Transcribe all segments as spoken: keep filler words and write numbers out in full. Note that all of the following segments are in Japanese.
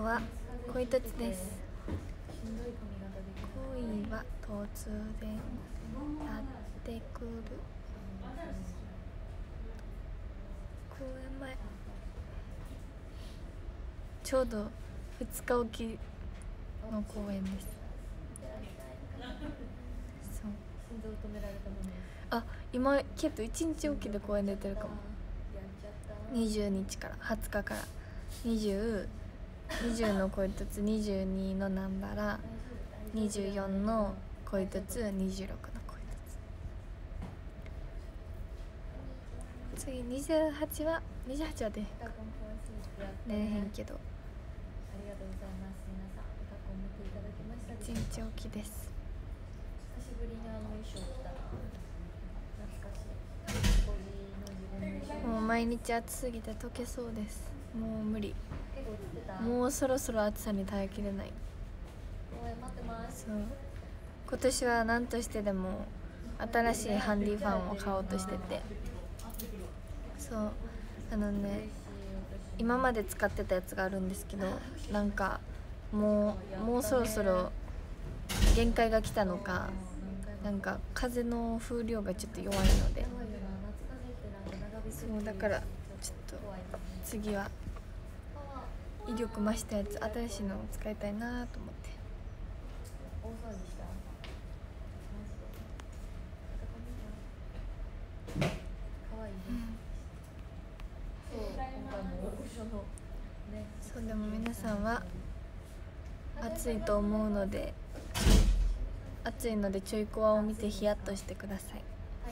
は恋とつです。恋は突然やってくる。公演前ちょうどふつかおきの公演です。そう、あ、今けどいちにちおきで公演出てるかも。にじゅうにちからはつかからにじゅう、にじゅうの恋とつ、にじゅうにの南原、にじゅうよんの恋とつ、にじゅうろくの恋とつ。次にじゅうはちはにじゅうはちは出へんか出えへんけどいちにちおきです。 久しぶりにあの衣装着たな。懐かしい。 もう毎日暑すぎて溶けそうです。もう無理。もうそろそろ暑さに耐えきれない。そう、今年は何としてでも新しいハンディファンを買おうとしてて、そうあのね今まで使ってたやつがあるんですけど、なんかもうもうそろそろ限界が来たのか、なんか風の風量がちょっと弱いので、そうだからちょっと次は威力増したやつ、新しいのを使いたいなと思って。 大騒ぎした。可愛いね。そう、今回も大御所のね。 そうでも皆さんは暑いと思うので、暑いのでちょいコアを見てヒヤッとしてください。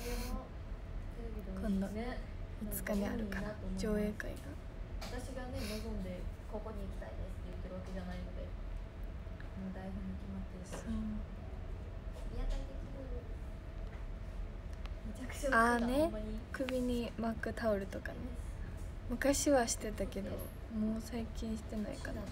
今度いつかにあるから上映会が。 私がね望んでここに行きたいですって言ってるわけじゃないので、もう台本に決まってる。そう。いやだけどめちゃくちゃああね、首に巻くタオルとかね、昔はしてたけどもう最近してないかな。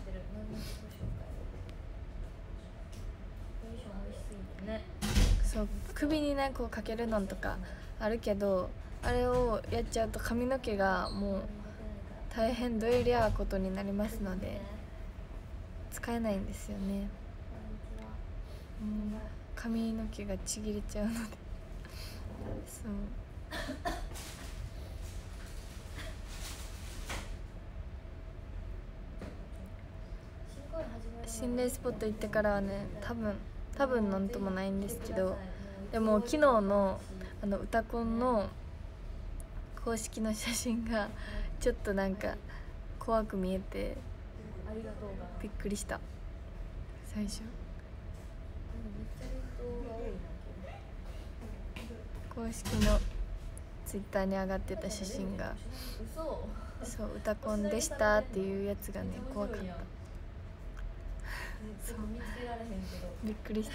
そう首にねこうかけるのとかあるけど、あれをやっちゃうと髪の毛がもう大変どえりゃことになりますので使えないんですよね。うん、髪の毛がちぎれちゃうのでそう心霊スポット行ってからはね、多分多分なんともないんですけど、でも昨日のあの歌コンの公式の写真がちょっとなんか怖く見えてびっくりした最初。公式のツイッターに上がってた写真が、そう歌コンでしたっていうやつがね怖かった。そうびっくりした。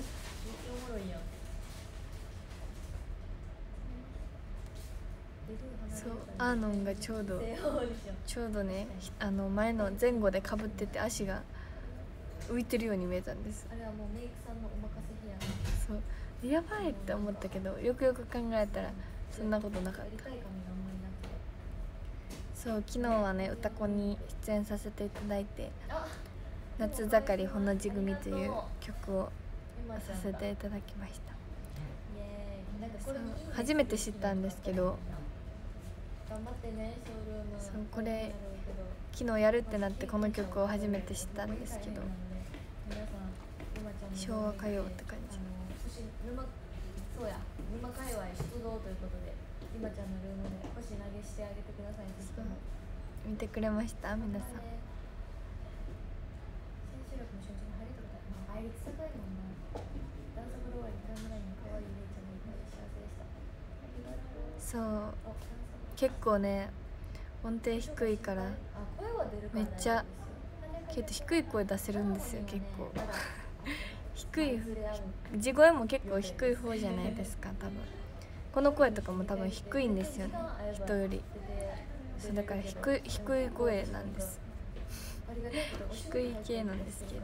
そうアーノンがちょうどちょうどねあの前の前後でかぶってて足が浮いてるように見えたんです。 あれはもうメイクさんのお任せ部屋。 そうやばいって思ったけど、よくよく考えたらそんなことなかった。そう昨日はね歌コンに出演させていただいて、夏盛りほの字組という曲をさせていただきました。そう初めて知ったんですけど、そうこれ昨日やるってなってこの曲を初めて知ったんですけど、昭和歌謡って感じ。 そうや、沼界隈出動ということで今ちゃんのルームで星投げしてあげてください。 見てくれました皆さん。 倍率高いもんな。ダンスフロアにタイムラインに可愛いレイちゃんがいっぱい幸せでした。 そう結構ね音程低いからめっちゃ低い声出せるんですよ。結構低い地声も結構低い方じゃないですか。多分この声とかも多分低いんですよね、人より。そうだから低い低い声なんです。低い系なんですけど、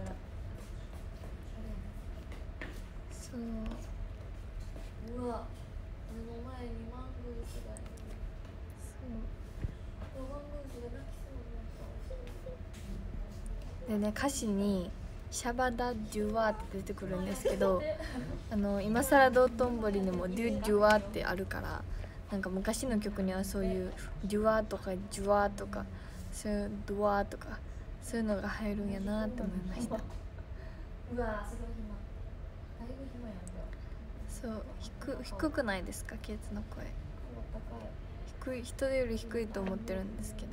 そううわ目の前にマングースがいる。そうマングースが泣きそうになった。 でね、歌詞に「シャバダ・デュワ」って出てくるんですけど、あの今更道頓堀にも「デュ・デュワ」ってあるから、なんか昔の曲にはそういう「デュワ」とか「ジュワ」とかそういう「ドワ」とかそういうのが入るんやなって思いました。 うわ、すごい暇。だいぶ暇やんか。 そう低低くないですか、ケイツの声。低い、人より低いと思ってるんですけど、う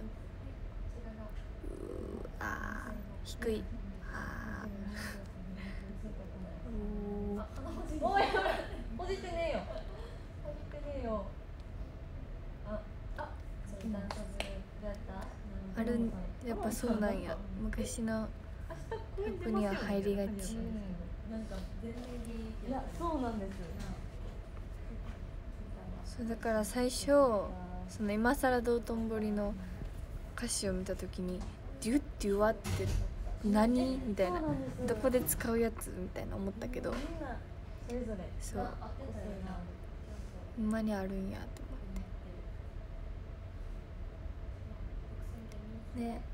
ーあー低い、あーうーおいおい、ほじってねえよ。ほじってねえよ。あ、あ、それダンサーズどうやった？ ある、やっぱそうなんや。昔の曲には入りがち。 なんか全然いや、そうなんです。 そうだから最初その今更道頓堀の歌詞を見た時に「デュッデュワ」って何みたいな、どこで使うやつみたいな思ったけど、そうほんまにあるんやと思ってね。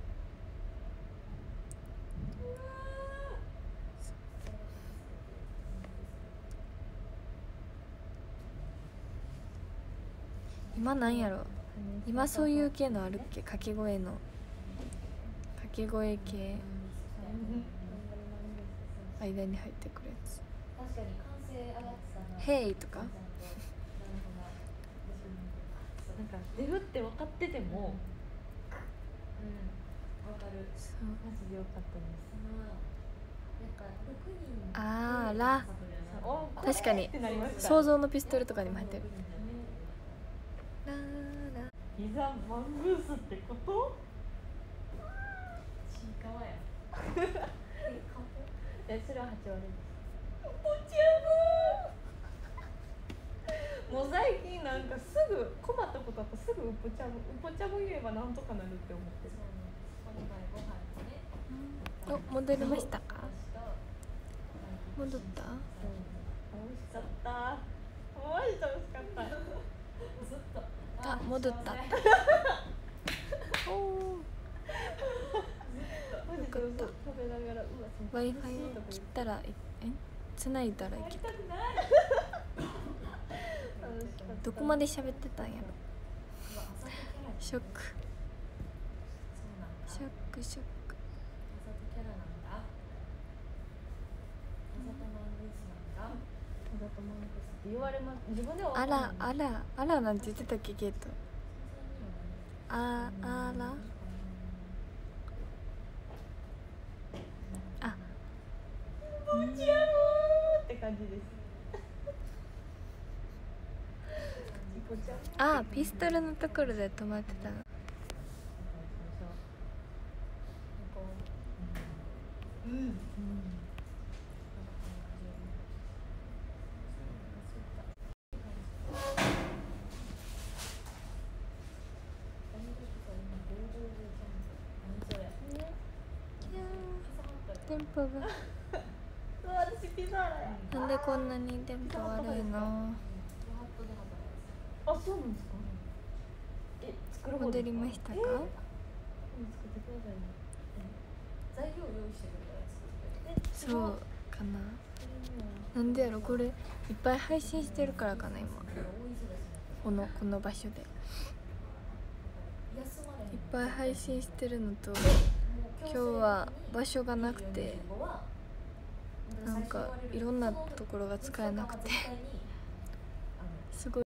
今なんやろ、今そういう系のあるっけ、掛け声の掛け声系間に入ってくるやつ。 確かに完成上がってたな。 ヘイとかなんかデフって分かってても、うん、分かる。 そうマジでよかったです。 あーら、確かに想像のピストルとかにも入ってる。ラーラいざマングースってこと？ちいかわや。え、それははち割です。ポチャム。もう最近なんかすぐ困ったことあったらすぐウポチャムウポチャム言えばなんとかなるって思ってる。 お、戻りましたか？戻った？ 美味しかった。マジで美味しかった。ずっと。 あ、戻った。おお。よかった。Wi-Fi を切ったら、え、繋いだらいけた。どこまで喋ってたんやろ。ショック。ショックショック。あらあらあらなんて言ってたっけ、ゲート。ああら。あ。 もちろんって感じです。 あ、ピストルのところで止まってたの。 うん。うん。 電波が私ピザーラや。 なんでこんなに電波悪いの？ あ、そうなんですか？え、作る方戻りましたか？ えー、作ってくださいね。材料用意してくれたやつ。 そうかな。なんでやろ、これいっぱい配信してるからかな、今このこの場所でいっぱい配信してるのと、今日は場所がなくて、なんかいろんなところが使えなくてすごい